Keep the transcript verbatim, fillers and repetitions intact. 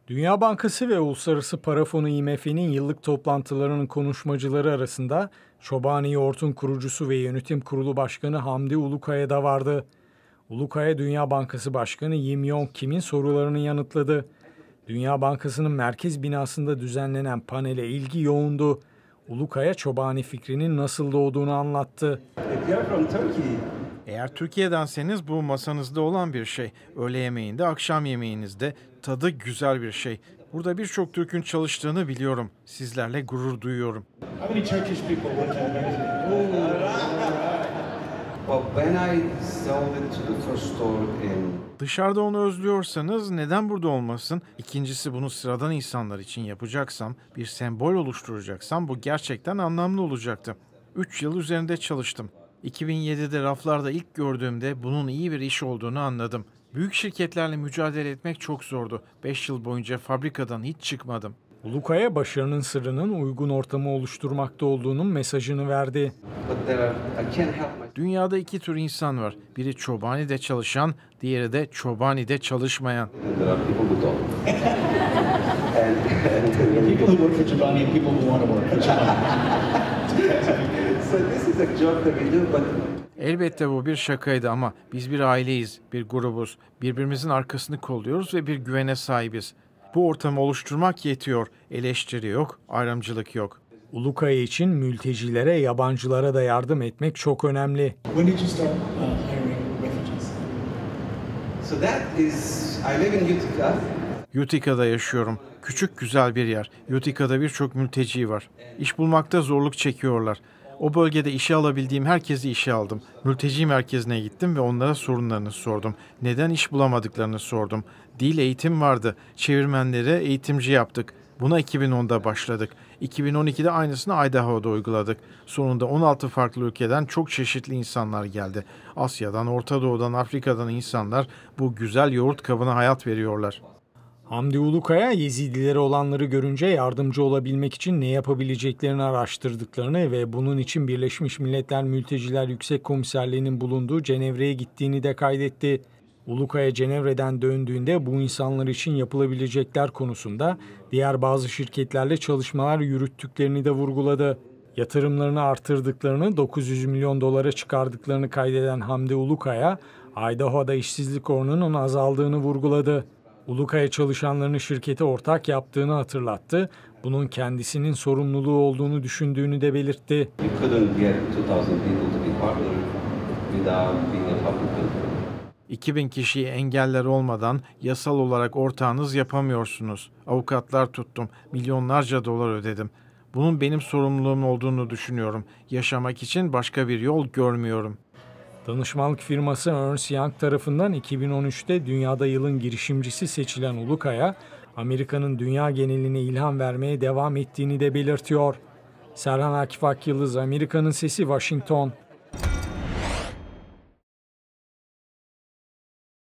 Dünya Bankası ve Uluslararası Para Fonu I M F'nin yıllık toplantılarının konuşmacıları arasında Çobani Yoğurt'un kurucusu ve yönetim kurulu başkanı Hamdi Ulukaya da vardı. Ulukaya, Dünya Bankası Başkanı Yim Yong Kim'in sorularını yanıtladı. Dünya Bankası'nın merkez binasında düzenlenen panele ilgi yoğundu. Ulukaya, Çobani fikrinin nasıl doğduğunu anlattı. Eğer Türkiye'denseniz bu masanızda olan bir şey. Öğle yemeğinde, akşam yemeğinizde tadı güzel bir şey. Burada birçok Türk'ün çalıştığını biliyorum. Sizlerle gurur duyuyorum. Dışarıda onu özlüyorsanız neden burada olmasın? İkincisi, bunu sıradan insanlar için yapacaksam, bir sembol oluşturacaksam bu gerçekten anlamlı olacaktı. Üç yıl üzerinde çalıştım. iki bin yedide raflarda ilk gördüğümde bunun iyi bir iş olduğunu anladım. Büyük şirketlerle mücadele etmek çok zordu. Beş yıl boyunca fabrikadan hiç çıkmadım. Ulukaya, başarının sırrının uygun ortamı oluşturmakta olduğunun mesajını verdi. Dünyada iki tür insan var. Biri Çobani'de çalışan, diğeri de Çobani'de çalışmayan. Elbette bu bir şakaydı ama biz bir aileyiz, bir grubuz. Birbirimizin arkasını kolluyoruz ve bir güvene sahibiz. Bu ortamı oluşturmak yetiyor. Eleştiri yok, ayrımcılık yok. Ulukaya için mültecilere, yabancılara da yardım etmek çok önemli. When did you start uh, hiring refugees? So that is, I live in Utica. Utica'da yaşıyorum. Küçük güzel bir yer. Utica'da birçok mülteci var. İş bulmakta zorluk çekiyorlar. O bölgede işe alabildiğim herkesi işe aldım. Mülteci merkezine gittim ve onlara sorunlarını sordum. Neden iş bulamadıklarını sordum. Dil eğitim vardı. Çevirmenlere eğitimci yaptık. Buna iki bin onda başladık. iki bin on ikide aynısını Idaho'da uyguladık. Sonunda on altı farklı ülkeden çok çeşitli insanlar geldi. Asya'dan, Orta Doğu'dan, Afrika'dan insanlar bu güzel yoğurt kabına hayat veriyorlar. Hamdi Ulukaya, Yezidilere olanları görünce yardımcı olabilmek için ne yapabileceklerini araştırdıklarını ve bunun için Birleşmiş Milletler Mülteciler Yüksek Komiserliği'nin bulunduğu Cenevre'ye gittiğini de kaydetti. Ulukaya, Cenevre'den döndüğünde bu insanlar için yapılabilecekler konusunda diğer bazı şirketlerle çalışmalar yürüttüklerini de vurguladı. Yatırımlarını artırdıklarını, dokuz yüz milyon dolara çıkardıklarını kaydeden Hamdi Ulukaya, Idaho'da işsizlik oranının azaldığını vurguladı. Ulukaya, çalışanlarını şirkete ortak yaptığını hatırlattı. Bunun kendisinin sorumluluğu olduğunu düşündüğünü de belirtti. iki bin kişiyi engeller olmadan yasal olarak ortağınız yapamıyorsunuz. Avukatlar tuttum, milyonlarca dolar ödedim. Bunun benim sorumluluğum olduğunu düşünüyorum. Yaşamak için başka bir yol görmüyorum. Danışmanlık firması Ernst Young tarafından iki bin on üçte dünyada yılın girişimcisi seçilen Ulukaya, Amerika'nın dünya geneline ilham vermeye devam ettiğini de belirtiyor. Serhan Akif Akyıldız, Amerika'nın Sesi, Washington.